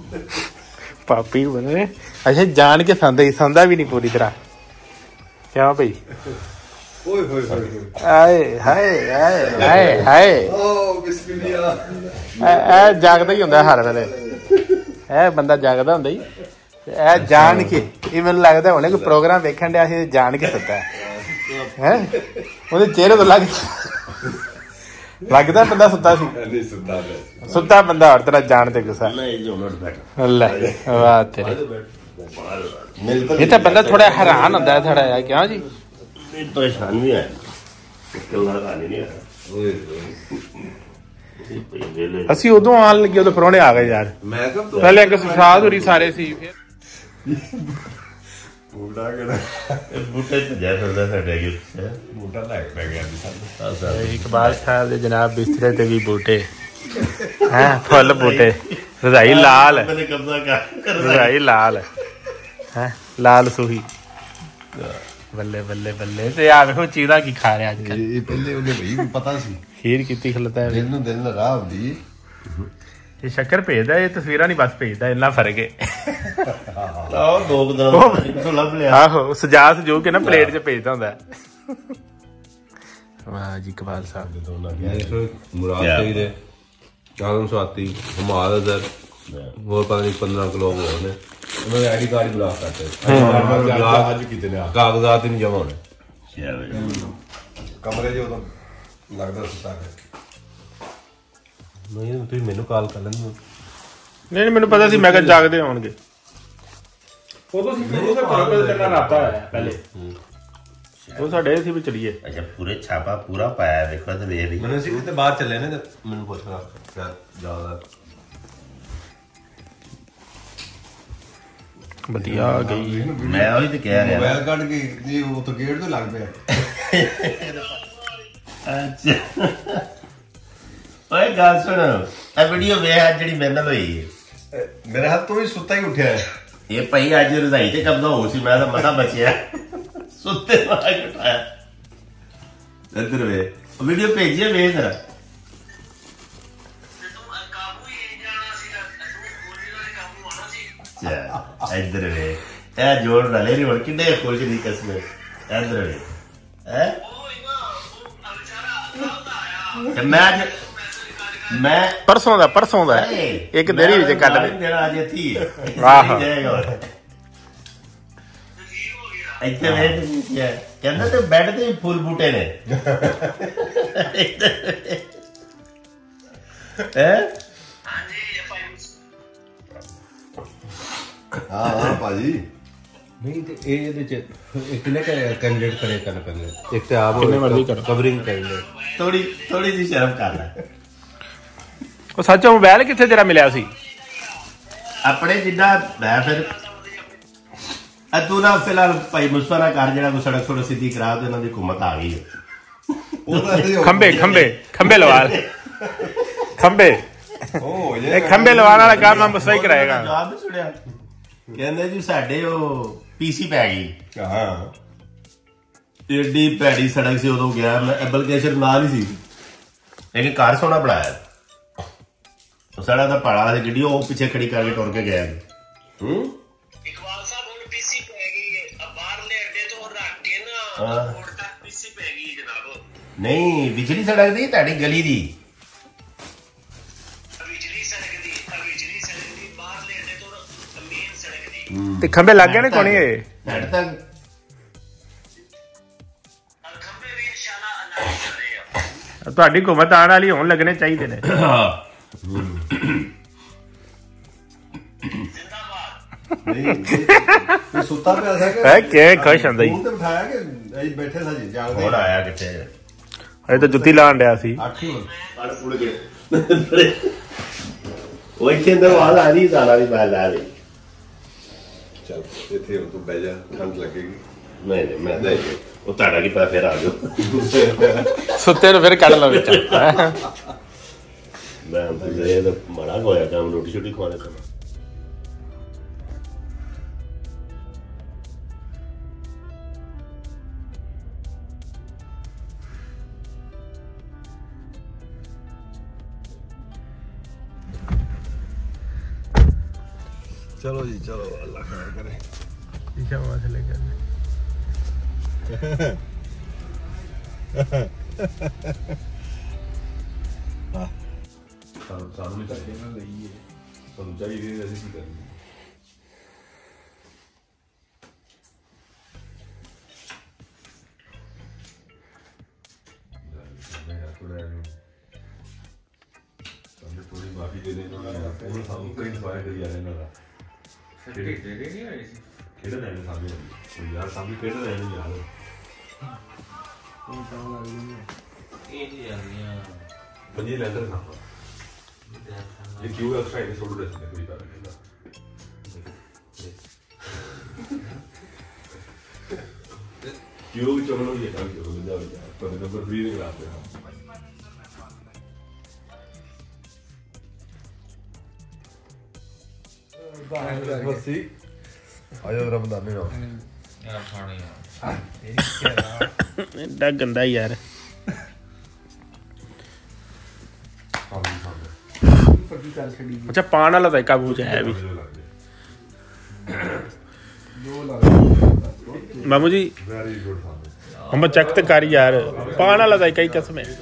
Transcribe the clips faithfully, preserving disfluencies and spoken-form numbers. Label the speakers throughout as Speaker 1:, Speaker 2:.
Speaker 1: पापी बने अच्छा जान के सौंदा ही सौंदा भी नहीं पूरी तरह क्या भाई आए हाय हाय हाय हाय जागदा ही होंदा हर वेले ए बंदा जागदा होंदा ही ए जान के ये मैनूं लगदा हुणे कोई प्रोग्राम वेखण दिया सी जान के सुत्ता है ओहदे चेहरे तो लग लगदा बंदा सुत्ता सी नहीं सुत्ता सुत्ता बंदा और तेरा जान ते गुस्सा नहीं जो नोट बैठ ले वाह तेरे ये तो बंदा थोड़ा हैरान होंदा है थोड़ा यार क्यों जी परेशान भी है ਅਸੀਂ ਉਦੋਂ ਆਣ ਲੱਗੇ ਉਦੋਂ ਪਰੌਣੇ ਆ ਗਏ ਯਾਰ ਮੈਂ ਕਬ ਤੋਂ ਪਹਿਲੇ ਇੱਕ ਸੁਸ਼ਾਦ ਹੋਰੀ ਸਾਰੇ ਸੀ ਬੂਟਾ ਕਿਹੜਾ ਬੂਟੇ ਤੇ ਜਾ ਫਿਰਦਾ ਸਾਡੇ ਅੱਗੇ ਬੂਟਾ ਲੈ ਕੇ ਪੈ ਗਿਆ ਜੀ ਇਕਬਾਲ ਸਾਹਿਬ ਦੇ ਜਨਾਬ ਬਿਸਤਰੇ ਤੇ ਵੀ ਬੂਟੇ ਹੈ ਫੁੱਲ ਬੂਟੇ ਰਜ਼ਾਈ ਲਾਲ ਰਜ਼ਾਈ ਲਾਲ ਹੈ ਲਾਲ ਸੂਹੀ ਬੱਲੇ ਬੱਲੇ ਬੱਲੇ ਤੇ ਆ ਵੇਖੋ ਚੀਜ਼ਾਂ ਕੀ ਖਾ ਰਿਹਾ ਅੱਜ ਕੱਲ ਇਹ ਪਹਿਲੇ ਉਹਨੇ ਬਈ ਪਤਾ ਸੀ ਖੀਰ ਕੀਤੀ ਖਲਤਾ ਹੈ ਦਿਲ ਨੂੰ ਦਿਲ ਲਗਾ ਹੁੰਦੀ ਇਹ ਸ਼ੱਕਰ ਭੇਜਦਾ ਇਹ ਤਸਵੀਰਾਂ ਨਹੀਂ ਬਸ ਭੇਜਦਾ ਇੰਨਾ ਫਰਕ ਹੈ ਆਹ ਦੋ ਦਿਨ ਤੋਂ ਲੱਭ ਲਿਆ ਆਹੋ ਸਜਾ ਸਜੋ ਕੇ ਨਾ ਪਲੇਟ 'ਚ ਭੇਜਦਾ ਹੁੰਦਾ ਵਾਹ ਜੀ ਕਮਾਲ ਸਾਹਿਬ ਦੇ ਦੋਨਾਂ ਗਿਆ ਮੁਰਾਦ ਚਾਹੀਦੇ ਆਲਮ ਸਵਾਤੀ ਹਮਾਦ ਅਜ਼ਰ ਹੋਰ ਪਤਾ ਨਹੀਂ ਪੰਦਰਾਂ ਕਿਲੋ ਹੋ ਗਏ ਉਹਨਾਂ ਦੇ ਆਈਡੀ ਕਾਰਡ ਬਲਾਕ ਕਰਤੇ ਅੱਜ ਕਿਤੇ ਨੇ ਕਾਗਜ਼ਾਤ ਹੀ ਨਹੀਂ ਜਮਾ ਹੋਣੇ ਕਮਰੇ 'ਚ ਉਦੋਂ ਲੱਗਦਾ ਸੁੱਤਾ ਨਹੀਂ ਤੁਸੀਂ ਮੈਨੂੰ ਕਾਲ ਕਰ ਲੈਂਦੇ ਨਹੀਂ ਮੈਨੂੰ ਪਤਾ ਸੀ ਮੈਂ ਕਿਹਾ ਜਾਗਦੇ ਹੋਣਗੇ ਉਦੋਂ ਸੀ ਉਹਦਾ ਘਰੋਂ ਤੇਰਾ ਰਾਤਾ ਹੈ ਪਹਿਲੇ ਉਹ ਸਾਡੇ ਸੀ ਵੀ ਚਲੀਏ ਅੱਛਾ ਪੂਰੇ ਛਾਪਾ ਪੂਰਾ ਪਾਇਆ ਦੇਖੋ ਤੇ ਵੇਖ ਲਈ ਮੈਨੂੰ ਸੀ ਕਿਤੇ ਬਾਹਰ ਚੱਲੇ ਨੇ ਤੇ ਮੈਨੂੰ ਪੁੱਛਣਾ ਜ਼ਿਆਦਾ ਵਧੀਆ ਆ ਗਈ ਮੈਂ ਉਹੀ ਤੇ ਕਹਿ ਰਿਹਾ ਮੋਬਾਈਲ ਕੱਢ ਕੇ ਜੀ ਉਹ ਤਾਂ ਗੇਟ ਤੋਂ ਲੱਗ ਪਿਆ ਅੱਛਾ ਓਏ ਗੱਲ ਸੁਣ ਇਹ ਵੀਡੀਓ ਵੇਖ ਜਿਹੜੀ ਮੇਰੇ ਨਾਲ ਹੋਈ ਮੇਰੇ ਹੱਥ ਤੋਂ ਹੀ ਸੁੱਤਾ ਹੀ ਉੱਠਿਆ ਇਹ ਭਾਈ ਅੱਜ ਰਜ਼ਾਈ ਤੇ ਕਬਦਾ ਹੋ ਸੀ ਮੈਂ ਤਾਂ ਮਸਾ ਬਚਿਆ ਸੁੱਤੇ ਵਾਲਾ ਉਠਾਇਆ ਇੱਧਰ ਵੇ ਵੀਡੀਓ ਭੇਜੀਏ ਵੇਖ ਜਰਾ ਇੱਧਰ ਵੇ ਇਹ ਜੋੜ ਡਾਲੇ ਰੀ ਹੁਣ ਕਿੰਨੇ ਖੋਲ ਕੇ ਨਹੀਂ ਕਸਮੇ ਇੱਧਰ ਵੇ ਹੈ ਮੈਂ ਮੈਂ ਪਰਸੋਂ ਦਾ ਪਰਸੋਂ ਦਾ ਇੱਕ ਦੇਰੀ ਵਿੱਚ ਕੱਢ ਦੇ ਜਿਹੜਾ ਅੱਜ ਇੱਥੇ ਆਹ ਇੱਥੇ ਵੇ ਕਹਿੰਦਾ ਤੇ ਬੈੱਡ ਤੇ ਫੁੱਲ ਬੂਟੇ ਨੇ ਹੈ ਹਾਂ ਹਾਂ ਭਾਜੀ ਨਹੀਂ ਤੇ ਇਹ ਇਹਦੇ ਚ ਇੱਕ ਨਾ ਕੈਂਡੀਡੇਟ ਕਰੇ ਕਰਨਾ ਪੈਂਦਾ ਇੱਕ ਤੇ ਆਪ ਕਿੰਨੇ ਮਰਜ਼ੀ ਕਰ ਕਵਰਿੰਗ ਕਰ ਲੈ ਥੋੜੀ ਥੋੜੀ ਜਿਹੀ ਸ਼ਰਮ ਕਰ ਲੈ ਉਹ ਸੱਚ ਮੋਬਾਈਲ ਕਿੱਥੇ ਤੇਰਾ ਮਿਲਿਆ ਸੀ ਆਪਣੇ ਜਿੱਦਾਂ ਮੈਂ ਫਿਰ ਆ ਤੂੰ ਨਾ ਫਿਲਹਾਲ ਭਾਈ ਮੁਸਫਰਾ ਕਰ ਜਿਹੜਾ ਕੋਈ ਸੜਕ ਥੋੜੀ ਸਿੱਧੀ ਕਰਾ ਤੇ ਇਹਨਾਂ ਦੀ ਹੁਕੂਮਤ ਆ ਗਈ ਖੰਬੇ ਖੰਬੇ ਖੰਬੇ ਲਵਾ ਖੰਬੇ ਇਹ ਖੰਬੇ ਲਵਾਉਣ ਵਾਲਾ ਕੰਮ ਮੈਂ ਮੁਸਫਾ ਹੀ ਕਰਾਏਗਾ ਜਵਾਬ ਵੀ ਸੁਣਿਆ ਕਹਿੰਦੇ ਜੀ ਸਾਡੇ ਉਹ ਪੀਸੀ ਪੈ ਗਈ ਹਾਂ ਏਡੀ ਭੈੜੀ ਸੜਕ ਸੀ ਉਦੋਂ ਗਿਆ ਮੈਂ ਐਪਲੀਕੇਸ਼ਨ ਨਾਲ ਹੀ ਸੀ ਲੇਕਿਨ ਘਰ ਸੋਹਣਾ ਬਣਾਇਆ ਸੜਕ ਦਾ ਪਾੜਾ ਸੀ ਗੱਡੀ ਉਹ ਪਿੱਛੇ ਖੜੀ ਕਰਕੇ ਟੁਰ ਕੇ ਗਿਆ ਹੂੰ ਇਕਬਾਲ ਸਾਹਿਬ ਹੁਣ ਪੀਸੀ ਪੈ ਗਈ ਬਾਹਰਲੇ ਅੱਡੇ ਤੋਂ ਰੱਖ ਕੇ ਨਾ ਰੋਡ ਤੱਕ ਪੀਸੀ ਪੈ ਗਈ ਜਨਾਬ ਨਹੀਂ ਵਿਚਲੀ ਸੜਕ ਦੀ ਤੁਹਾਡੀ ਗਲੀ ਦੀ ਤੇ ਖੰਬੇ ਲੱਗ ਗਏ ਨੇ ਕੋਣੀ ਇਹ ਨੜ ਤੱਕ ਖੰਬੇ ਵੀ ਇਨਸ਼ਾਅੱਲਾ ਅੱਲਾਹ ਕਰੇ ਤੁਹਾਡੀ ਹੁਕੂਮਤ ਆਉਣ ਵਾਲੀ ਹੋਣ ਲੱਗਣੇ ਚਾਹੀਦੇ ਨੇ ਜ਼ਿੰਦਾਬਾਦ ਨਹੀਂ ਸੁੱਤਾ ਪਿਆ ਸੀ ਕਿ ਕਿ ਖੁਸ਼ ਹੁੰਦਾ ਹੀ ਤੇ ਬਿਠਾਇਆ ਕਿ ਅਸੀਂ ਬੈਠੇ ਸਾਂ ਜੀ ਜਾਗਦੇ ਹੋਰ ਆਇਆ ਕਿੱਥੇ ਅਜੇ ਤਾਂ ਜੁੱਤੀ ਲਾਣ ਡਿਆ ਸੀ ਅੱਠ ਹੀ ਪੜ ਪੁੜ ਗਏ ਉਹ ਇੱਥੇ ਅੰਦਰ ਆਵਾਜ਼ ਆ ਰਹੀ ਸਾਲਾ ਦੀ ਬਾਲ ਆ ਰਹੀ ਚੱਲ ਇੱਥੇ ਤੂੰ ਬਹਿ ਜਾ ਠੰਡ ਲੱਗੇਗੀ ਨਹੀਂ ਨਹੀਂ ਮੈਂ ਨਹੀਂ ਉਹ ਤੁਹਾਡਾ ਕੀ ਪਤਾ ਫਿਰ ਆ ਜਾਓ ਸੁੱਤੇ ਨੂੰ ਫਿਰ ਕੱਢ ਲਓ ਵਿੱਚ ਮੈਂ ਤਾਂ ਮਾੜਾ ਹੋਇਆ ਕੰਮ ਰੋਟੀ ਛੋਟੀ ਖਵਾਣੇ ਸਮਾਂ चलो जी चलो, अल्लाह खैर करे।
Speaker 2: शीशा वहां से लेकर
Speaker 1: हाँ सामने चाहिए ना, नहीं है सब चाहिए ऐसे की करनी। थोड़ी माफी दे देना पूरा सामने कई इंस्पायर कर दिया है ना दे दे नहीं है ऐसे खेल रहे हैं सामने यार, सामने खेल रहे हैं यार। कौन सा वाला ये ये यार पंजे लेटर ना ये क्यों एक्स्ट्रा है सोल्डर है कोई बात नहीं क्यों चलो ये काम करो जाओ यार, पर नंबर थ्री के क्लास में हम बसी आयो रमदान ना यार खाने यार तेरी क्या
Speaker 2: एडा गंदा यार। अच्छा पान वाला तो काबू च है भी मामू जी, हम चेक तो कर यार, पान वाला तो कई किस्म है।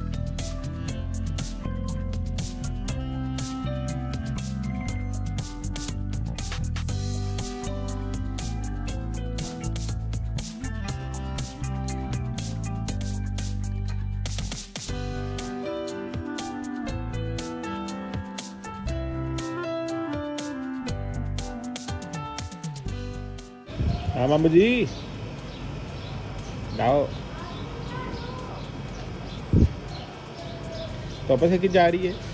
Speaker 2: हाँ मामू जी लाओ तो पैसे की जा रही है।